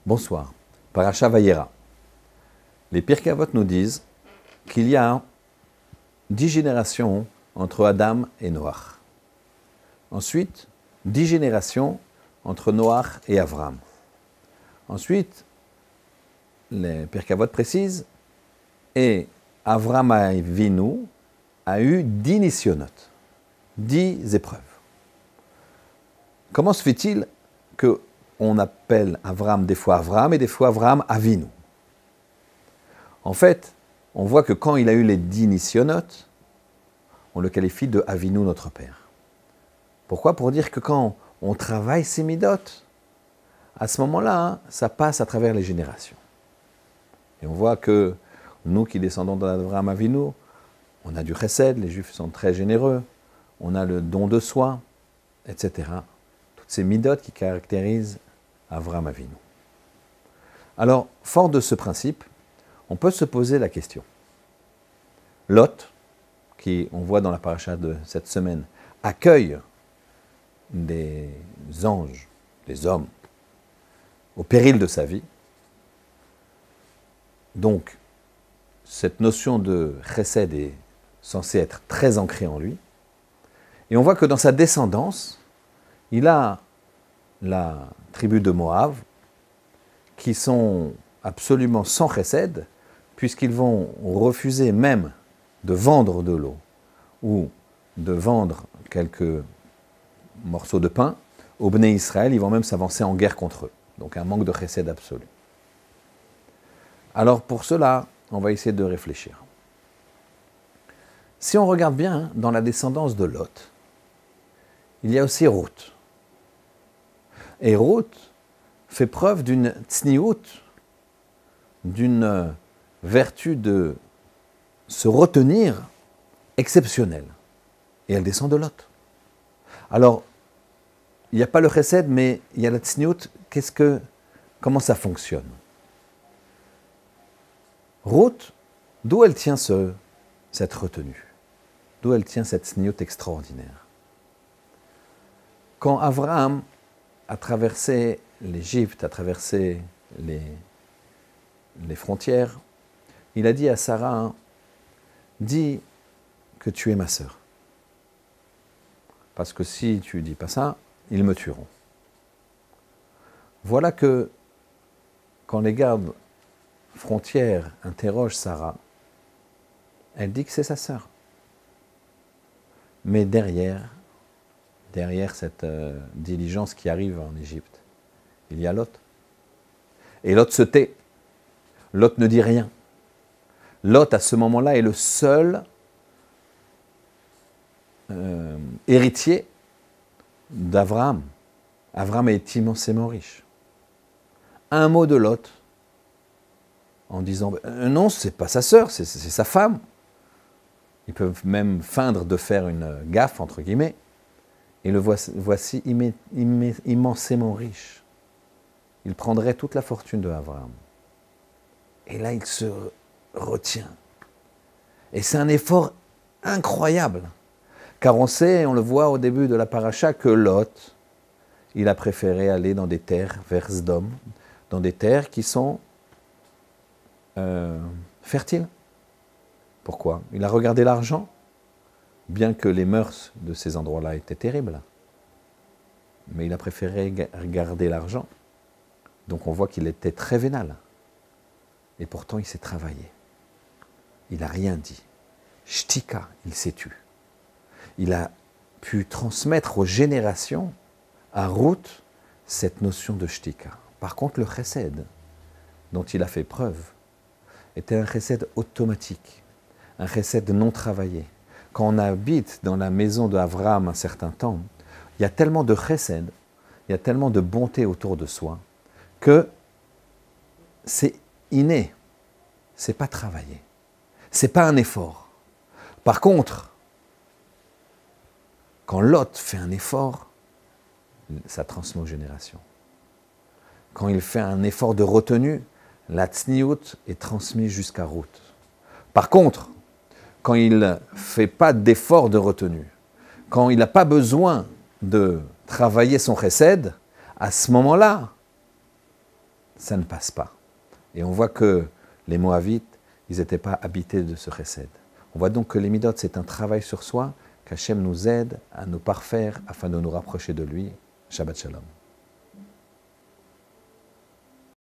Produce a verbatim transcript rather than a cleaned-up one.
Bonsoir. Parasha Vayera. Les Pirkei Avot nous disent qu'il y a dix générations entre Adam et Noach. Ensuite, dix générations entre Noach et Avram. Ensuite, les Pirkei Avot précisent, et Avram Avinu a eu dix nissionot, dix épreuves. Comment se fait-il que on appelle Avram des fois Avram et des fois Avram Avinu? En fait, on voit que quand il a eu les dix nissionotes, on le qualifie de Avinu, notre père. Pourquoi? Pour dire que quand on travaille ces midotes, à ce moment-là, ça passe à travers les générations. Et on voit que nous qui descendons d'Avram Avinu, on a du chesed, les juifs sont très généreux, on a le don de soi, et cetera. Toutes ces midotes qui caractérisent Avram Avinu. Alors, fort de ce principe, on peut se poser la question. Lot, qui, on voit dans la paracha de cette semaine, accueille des anges, des hommes, au péril de sa vie. Donc, cette notion de chesed est censée être très ancrée en lui. Et on voit que dans sa descendance, il a la tribu de Moab, qui sont absolument sans chesed, puisqu'ils vont refuser même de vendre de l'eau ou de vendre quelques morceaux de pain aux Bnei Israël, ils vont même s'avancer en guerre contre eux. Donc un manque de chesed absolu. Alors pour cela, on va essayer de réfléchir. Si on regarde bien, dans la descendance de Lot, il y a aussi Ruth. Et Ruth fait preuve d'une tsniout, d'une vertu de se retenir exceptionnelle. Et elle descend de Lot. Alors, il n'y a pas le chesed, mais il y a la tsniout. Qu'est-ce que, comment ça fonctionne? Ruth, d'où elle tient ce, cette retenue? D'où elle tient cette tsniout extraordinaire? Quand Abraham a traversé l'Égypte, a traversé les, les frontières, il a dit à Sarah, dis que tu es ma sœur. Parce que si tu ne dis pas ça, ils me tueront. Voilà que quand les gardes frontières interrogent Sarah, elle dit que c'est sa sœur. Mais derrière, derrière cette euh, diligence qui arrive en Égypte, il y a Lot. Et Lot se tait. Lot ne dit rien. Lot, à ce moment-là, est le seul euh, héritier d'Abraham. Abraham est immensément riche. Un mot de Lot, en disant euh, non, c'est pas sa sœur, c'est, c'est sa femme. Ils peuvent même feindre de faire une gaffe, entre guillemets, et le voici, voici immé, immé, immensément riche. Il prendrait toute la fortune de Abraham. Et là, il se retient. Et c'est un effort incroyable. Car on sait, on le voit au début de la paracha, que Lot, il a préféré aller dans des terres vers Sdom, dans des terres qui sont euh, fertiles. Pourquoi? Il a regardé l'argent, bien que les mœurs de ces endroits-là étaient terribles. Mais il a préféré regarder l'argent. Donc on voit qu'il était très vénal. Et pourtant il s'est travaillé. Il n'a rien dit. Shtika, il s'est tu. Il a pu transmettre aux générations, à Ruth, cette notion de shtika. Par contre, le chesed, dont il a fait preuve, était un chesed automatique, un chesed non travaillé. Quand on habite dans la maison d'Abraham un certain temps, il y a tellement de chesed, il y a tellement de bonté autour de soi, que c'est inné, c'est pas travaillé, c'est pas un effort. Par contre, quand Lot fait un effort, ça transmet aux générations. Quand il fait un effort de retenue, la tsniout est transmise jusqu'à Ruth. Par contre, quand il ne fait pas d'effort de retenue, quand il n'a pas besoin de travailler son chesed, à ce moment-là, ça ne passe pas. Et on voit que les Moavites, ils n'étaient pas habités de ce chesed. On voit donc que les midot, c'est un travail sur soi, qu'Hachem nous aide à nous parfaire afin de nous rapprocher de lui. Shabbat Shalom.